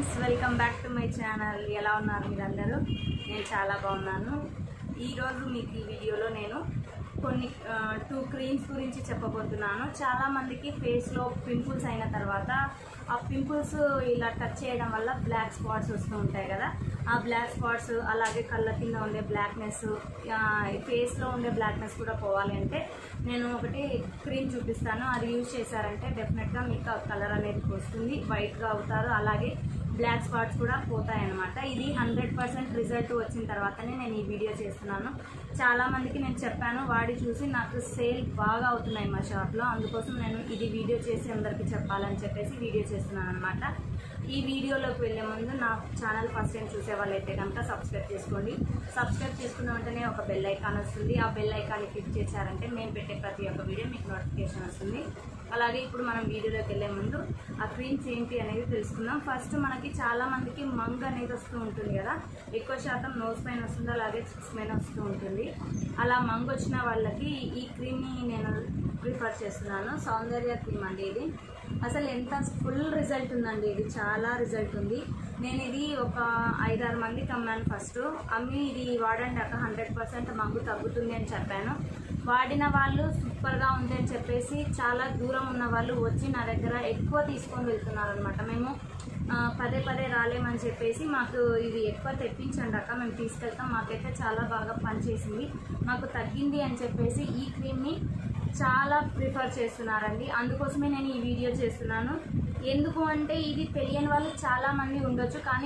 Friends, welcome back to my channel. ఎలా ఉన్నారు మీరందరూ? నేను చాలా బాగున్నాను. ఈరోజు మీకు ఈ వీడియోలో నేను కొన్ని 2 క్రీమ్స్ గురించి చెప్పబోతున్నాను. చాలామందికి ఫేస్లో పింపుల్స్ అయిన తర్వాత ఆ పింపుల్స్ ఇలా టచ్ చేయడం వల్ల బ్లాక్ స్పాట్స్ వస్తూ ఉంటాయి కదా. ఆ బ్లాక్ స్పాట్స్ అలాగే కళ్ళ కింద ఉండే బ్లాక్నెస్, ఫేస్లో ఉండే బ్లాక్నెస్ కూడా పోవాలి అంటే నేను ఒకటి క్రీమ్ చూపిస్తాను. అది యూజ్ చేశారంటే డెఫినెట్గా మీకు ఆ కలర్ అనేది వస్తుంది, వైట్గా అవుతారు, అలాగే బ్లాక్ స్పాట్స్ కూడా పోతాయన్నమాట. ఇది 100% రిజల్ట్ వచ్చిన తర్వాతనే నేను ఈ వీడియో చేస్తున్నాను. చాలామందికి నేను చెప్పాను, వాడి చూసి నాకు సేల్ బాగా అవుతున్నాయి మా షాప్లో. అందుకోసం నేను ఇది వీడియో చేసి అందరికీ చెప్పాలని చెప్పేసి వీడియో చేస్తున్నాను అనమాట. ఈ వీడియోలోకి వెళ్ళే ముందు నా ఛానల్ ఫస్ట్ టైం చూసే వాళ్ళైతే కనుక సబ్స్క్రైబ్ చేసుకోండి. సబ్స్క్రైబ్ చేసుకున్న వెంటనే ఒక బెల్ ఐకాన్ వస్తుంది. ఆ బెల్ ఐకాన్ని క్లిక్ చేశారంటే నేను పెట్టే ప్రతి ఒక్క వీడియో మీకు నోటిఫికేషన్ వస్తుంది. అలాగే ఇప్పుడు మనం వీడియోలోకి వెళ్ళే ముందు ఆ క్రీమ్స్ ఏంటి అనేది తెలుసుకుందాం. ఫస్ట్ మనకి చాలామందికి మంగ్ అనేది వస్తూ ఉంటుంది కదా, ఎక్కువ శాతం నోస్ పైన వస్తుంది, అలాగే చిక్స్ పైన వస్తూ ఉంటుంది. అలా మంగ్ వచ్చిన వాళ్ళకి ఈ క్రీమ్ని నేను ప్రిఫర్ చేస్తున్నాను. సౌందర్య క్రీమ్ అండి ఇది. అసలు ఎంత ఫుల్ రిజల్ట్ ఉందండి, ఇది చాలా రిజల్ట్ ఉంది. నేను ఇది ఒక 5-6 మందికి అమ్మాను. ఫస్ట్ అమ్మి ఇది వాడండి అక్క 100% మంగు తగ్గుతుంది అని చెప్పాను. వాడిన వాళ్ళు సూపర్గా ఉంది అని చెప్పేసి చాలా దూరం ఉన్న వాళ్ళు వచ్చి నా దగ్గర ఎక్కువ తీసుకొని వెళ్తున్నారు అనమాట. మేము పదే పదే రాలేమని చెప్పేసి మాకు ఇది ఎక్కువ తెప్పించండి అక్క, మేము తీసుకెళ్తాం, మాకైతే చాలా బాగా పనిచేసింది, మాకు తగ్గింది అని చెప్పేసి ఈ క్రీమ్ని చాలా ప్రిఫర్ చేస్తున్నారండి. అందుకోసమే నేను ఈ వీడియో చేస్తున్నాను. ఎందుకు అంటే ఇది తెలియని వాళ్ళు చాలామంది ఉండొచ్చు, కానీ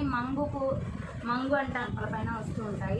మంగు అంటే పైన వస్తూ ఉంటాయి,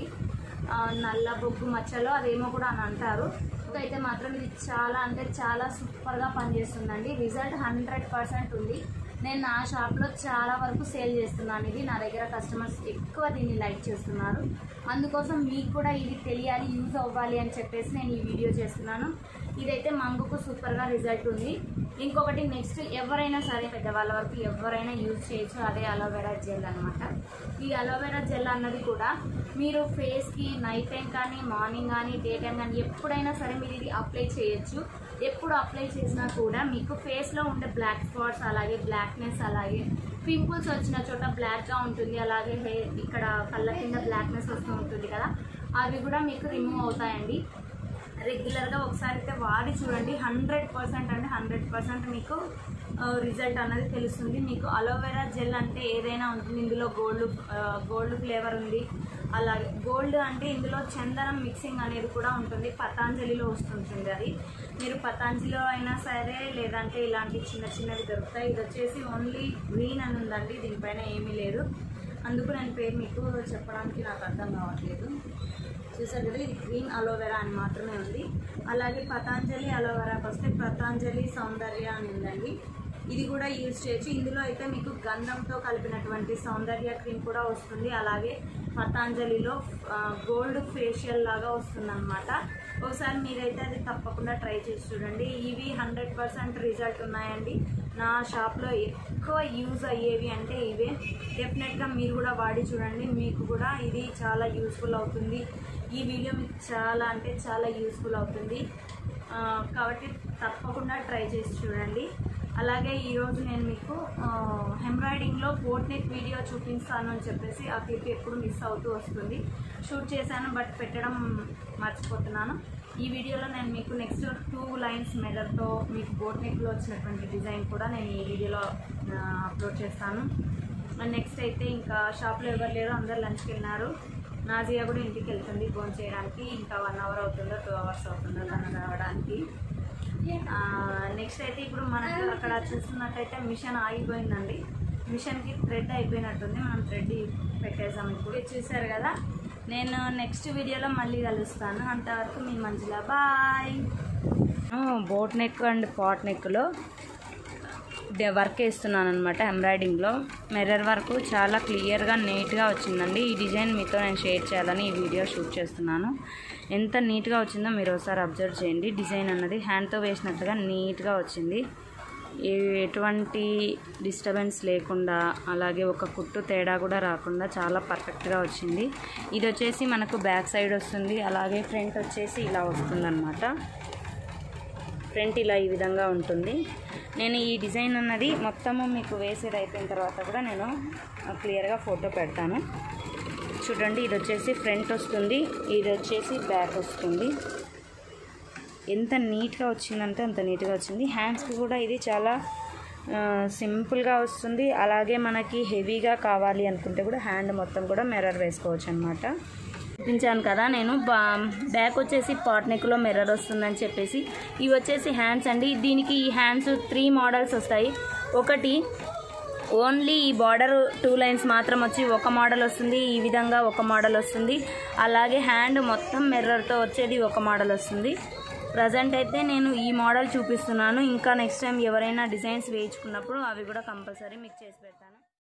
నల్ల బొగ్గు మచ్చలో అదేమో కూడా అని అంటారు. అయితే మాత్రం ఇది చాలా అంటే చాలా సూపర్గా పనిచేస్తుందండి. రిజల్ట్ 100% ఉంది. నేను నా షాప్లో చాలా వరకు సేల్ చేస్తున్నాను. ఇది నా దగ్గర కస్టమర్స్ ఎక్కువ దీన్ని లైక్ చేస్తున్నారు. అందుకోసం మీకు కూడా ఇది తెలియాలి, యూజ్ అవ్వాలి అని చెప్పేసి నేను ఈ వీడియో చేస్తున్నాను. ఇదైతే మంగుకు సూపర్గా రిజల్ట్ ఉంది. ఇంకొకటి నెక్స్ట్ ఎవరైనా సరే పెద్దవాళ్ళ వరకు ఎవరైనా యూజ్ చేయొచ్చు, అదే అలోవెరా జెల్ అనమాట. ఈ అలోవెరా జెల్ అన్నది కూడా మీరు ఫేస్కి నైట్ టైం కానీ మార్నింగ్ కానీ డే టైం కానీ ఎప్పుడైనా సరే మీరు ఇది అప్లై చేయొచ్చు. ఎప్పుడు అప్లై చేసినా కూడా మీకు ఫేస్లో ఉండే బ్లాక్ స్పాట్స్, అలాగే బ్లాక్నెస్, అలాగే పింపుల్స్ వచ్చిన చోట బ్లాక్గా ఉంటుంది, అలాగే ఇక్కడ కళ్ళ కింద బ్లాక్నెస్ వస్తూ ఉంటుంది కదా, అవి కూడా మీకు రిమూవ్ అవుతాయండి. రెగ్యులర్గా ఒకసారి అయితే వాడి చూడండి, 100% అంటే 100% మీకు రిజల్ట్ అన్నది తెలుస్తుంది. మీకు అలోవెరా జెల్ అంటే ఏదైనా ఉంటుంది, ఇందులో గోల్డ్ ఫ్లేవర్ ఉంది, అలాగే గోల్డ్ అంటే ఇందులో చందనం మిక్సింగ్ అనేది కూడా ఉంటుంది, పతాంజలిలో వస్తుంటుంది. అది మీరు పతాంజలిలో అయినా సరే, లేదంటే ఇలాంటి చిన్న చిన్నవి దొరుకుతాయి. ఇది వచ్చేసి ఓన్లీ గ్రీన్ అని ఉందండి, దీనిపైన ఏమీ లేదు. అందుకు నేను పేరు మీకు చెప్పడానికి నాకు అర్థం కావట్లేదు. చూసారు కదా, ఇది గ్రీన్ అలోవెరా అని మాత్రమే ఉంది. అలాగే పతాంజలి అలోవెరాకి వస్తే పతాంజలి సౌందర్య అని ఉందండి, ఇది కూడా యూజ్ చేయొచ్చు. ఇందులో అయితే మీకు గంధంతో కలిపినటువంటి సౌందర్య క్రీమ్ కూడా వస్తుంది, అలాగే పతాంజలిలో గోల్డ్ ఫేషియల్ లాగా వస్తుంది అనమాట. ఒకసారి మీరైతే అది తప్పకుండా ట్రై చేసి చూడండి. ఇవి 100% రిజల్ట్ ఉన్నాయండి. నా షాప్లో ఎక్కువ యూజ్ అయ్యేవి అంటే ఇవే. డెఫినెట్గా మీరు కూడా వాడి చూడండి, మీకు కూడా ఇది చాలా యూస్ఫుల్ అవుతుంది. ఈ వీడియో మీకు చాలా అంటే చాలా యూస్ఫుల్ అవుతుంది, కాబట్టి తప్పకుండా ట్రై చేసి చూడండి. అలాగే ఈరోజు నేను మీకు ఎంబ్రాయిడింగ్లో బోట్ నెక్ వీడియో చూపిస్తాను అని చెప్పేసి ఆ క్లిప్ ఎప్పుడు మిస్ అవుతూ వస్తుంది. షూట్ చేశాను బట్ పెట్టడం మర్చిపోతున్నాను. ఈ వీడియోలో నేను మీకు నెక్స్ట్ 2 లైన్స్ మెజర్తో మీకు బోట్ నెక్లో వచ్చినటువంటి డిజైన్ కూడా నేను ఈ వీడియోలో అప్లోడ్ చేస్తాను. నెక్స్ట్ అయితే ఇంకా షాప్లో ఎవరు లేరు, అందరు లంచ్కి వెళ్ళినారు. నాజియా కూడా ఇంటికి వెళ్తుంది ఫోన్ చేయడానికి. ఇంకా 1 అవర్ అవుతుందో 2 అవర్స్ అవుతుందో తను రావడానికి. నెక్స్ట్ అయితే ఇప్పుడు మనకు అక్కడ చూస్తున్నట్టయితే మిషన్ ఆగిపోయిందండి. మిషన్కి థ్రెడ్ అయిపోయినట్టుంది, మనం థ్రెడ్ పెట్టేసాం. ఇప్పుడు చూసారు కదా, నేను నెక్స్ట్ వీడియోలో మళ్ళీ కలుస్తాను. అంతవరకు మీ మంచిగా bye. Boat neck and pot నెక్లో వర్క్ వేస్తున్నాను అనమాట. ఎంబ్రాయిడింగ్లో మిర్రర్ వర్క్ చాలా క్లియర్గా నీట్గా వచ్చిందండి. ఈ డిజైన్ మీతో నేను షేర్ చేయాలని ఈ వీడియో షూట్ చేస్తున్నాను. ఎంత నీట్గా వచ్చిందో మీరు ఒకసారి అబ్జర్వ్ చేయండి. డిజైన్ అన్నది హ్యాండ్తో వేసినట్టుగా నీట్గా వచ్చింది, ఎటువంటి డిస్టర్బెన్స్ లేకుండా, అలాగే ఒక కుట్టు తేడా కూడా రాకుండా చాలా పర్ఫెక్ట్గా వచ్చింది. ఇది వచ్చేసి మనకు బ్యాక్ సైడ్ వస్తుంది, అలాగే ఫ్రంట్ వచ్చేసి ఇలా వస్తుందన్నమాట. ఫ్రంట్ ఇలా ఈ విధంగా ఉంటుంది. నేను ఈ డిజైన్ అన్నది మొత్తము మీకు వేసేది అయిపోయిన తర్వాత కూడా నేను క్లియర్గా ఫోటో పెడతాను. చూడండి, ఇది వచ్చేసి ఫ్రంట్ వస్తుంది, ఇది వచ్చేసి బ్యాక్ వస్తుంది. ఎంత నీట్గా వచ్చిందంటే అంత నీట్గా వచ్చింది. హ్యాండ్స్కి కూడా ఇది చాలా సింపుల్గా వస్తుంది. అలాగే మనకి హెవీగా కావాలి అనుకుంటే కూడా హ్యాండ్ మొత్తం కూడా మిర్రర్ వేసుకోవచ్చు అనమాట. చూపించాను కదా నేను బ్యాక్ వచ్చేసి పాట్ నెక్లో మిర్రర్ వస్తుందని చెప్పేసి. ఇవి వచ్చేసి హ్యాండ్స్ అండి. దీనికి ఈ హ్యాండ్స్ 3 మోడల్స్ వస్తాయి. ఒకటి ఓన్లీ ఈ బార్డర్ 2 లైన్స్ మాత్రం వచ్చి ఒక మోడల్ వస్తుంది, ఈ విధంగా ఒక మోడల్ వస్తుంది. అలాగే హ్యాండ్ మొత్తం మిర్రర్తో వచ్చేది ఒక మోడల్ వస్తుంది. ప్రజెంట్ అయితే నేను ఈ మోడల్ చూపిస్తున్నాను. ఇంకా నెక్స్ట్ టైం ఎవరైనా డిజైన్స్ వేయించుకున్నప్పుడు అవి కూడా కంపల్సరీ మీకు చేసి పెడతాను.